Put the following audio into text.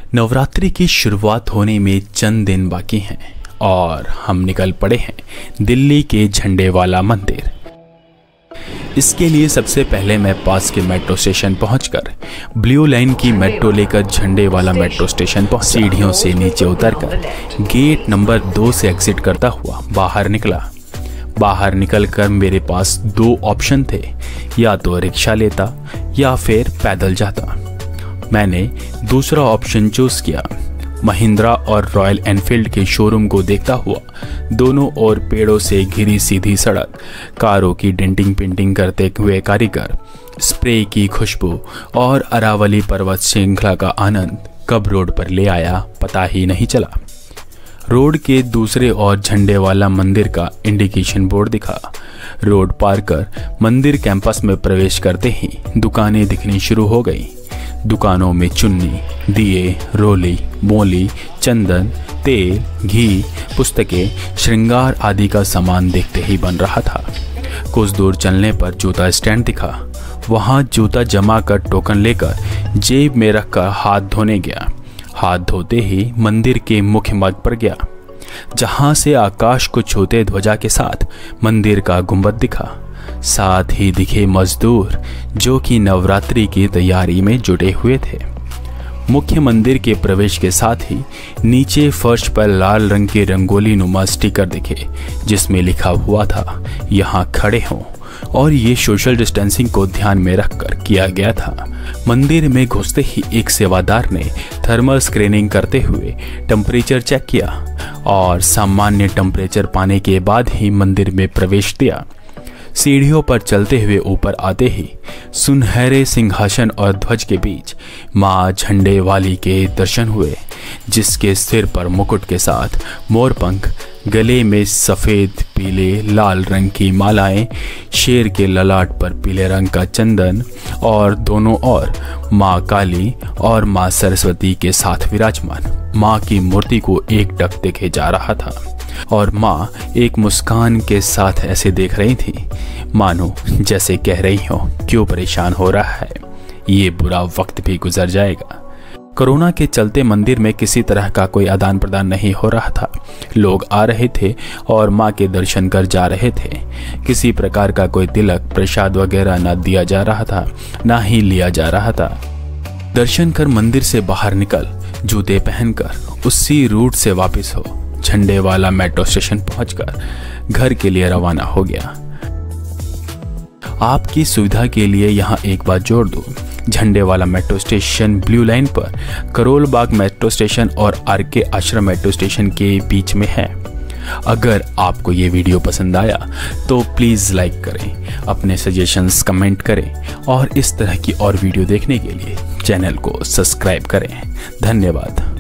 नवरात्रि की शुरुआत होने में चंद दिन बाकी हैं और हम निकल पड़े हैं दिल्ली के झंडे वाला मंदिर। इसके लिए सबसे पहले मैं पास के मेट्रो स्टेशन पहुंचकर ब्लू लाइन की मेट्रो लेकर झंडे वाला मेट्रो स्टेशन पहुंच सीढ़ियों से नीचे उतरकर गेट नंबर 2 से एग्जिट करता हुआ बाहर निकला। बाहर निकलकर मेरे पास 2 ऑप्शन थे, या तो रिक्शा लेता या फिर पैदल जाता। मैंने दूसरा ऑप्शन चूज किया। महिंद्रा और रॉयल एनफील्ड के शोरूम को देखता हुआ दोनों ओर पेड़ों से घिरी सीधी सड़क, कारों की डेंटिंग पेंटिंग करते हुए कारीगर, स्प्रे की खुशबू और अरावली पर्वत श्रृंखला का आनंद कब रोड पर ले आया पता ही नहीं चला। रोड के दूसरे ओर झंडे वाला मंदिर का इंडिकेशन बोर्ड दिखा। रोड पार कर मंदिर कैंपस में प्रवेश करते ही दुकानें दिखनी शुरू हो गई। दुकानों में चुन्नी, दिए, रोली, मोली, चंदन, तेल, घी, पुस्तकें, श्रृंगार आदि का सामान देखते ही बन रहा था। कुछ दूर चलने पर जूता स्टैंड दिखा। वहां जूता जमा कर टोकन लेकर जेब में रखकर हाथ धोने गया। हाथ धोते ही मंदिर के मुख्य मार्ग पर गया, जहां से आकाश को छूते ध्वजा के साथ मंदिर का गुंबद दिखा। साथ ही दिखे मजदूर जो कि नवरात्रि की तैयारी में जुटे हुए थे। मुख्य मंदिर के प्रवेश के साथ ही नीचे फर्श पर लाल रंग के रंगोली नुमा स्टिकर दिखे, जिसमें लिखा हुआ था यहाँ खड़े हों, और ये सोशल डिस्टेंसिंग को ध्यान में रखकर किया गया था। मंदिर में घुसते ही एक सेवादार ने थर्मल स्क्रीनिंग करते हुए टेम्परेचर चेक किया और सामान्य टेम्परेचर पाने के बाद ही मंदिर में प्रवेश दिया। सीढ़ियों पर चलते हुए ऊपर आते ही सुनहरे सिंहासन और ध्वज के बीच माँ झंडे वाली के दर्शन हुए, जिसके सिर पर मुकुट के साथ मोरपंख, गले में सफ़ेद पीले लाल रंग की मालाएं, शेर के ललाट पर पीले रंग का चंदन और दोनों ओर माँ काली और माँ सरस्वती के साथ विराजमान। माँ की मूर्ति को एकटक देखे जा रहा था और माँ एक मुस्कान के साथ ऐसे देख रही थी मानो जैसे कह रही हो क्यों परेशान हो रहा है, ये बुरा वक्त भी गुजर जाएगा। कोरोना के चलते मंदिर में किसी तरह का कोई आदान प्रदान नहीं हो रहा था। लोग आ रहे थे और माँ के दर्शन कर जा रहे थे। किसी प्रकार का कोई तिलक प्रसाद वगैरह न दिया जा रहा था, ना ही लिया जा रहा था। दर्शन कर मंदिर से बाहर निकल जूते पहनकर उसी रूट से वापस हो झंडे वाला मेट्रो स्टेशन पहुंचकर घर के लिए रवाना हो गया। आपकी सुविधा के लिए यहां एक बात जोड़ दूं, झंडे वाला मेट्रो स्टेशन ब्लू लाइन पर करोल बाग मेट्रो स्टेशन और आरके आश्रम मेट्रो स्टेशन के बीच में है। अगर आपको ये वीडियो पसंद आया तो प्लीज़ लाइक करें, अपने सजेशंस कमेंट करें और इस तरह की और वीडियो देखने के लिए चैनल को सब्सक्राइब करें। धन्यवाद।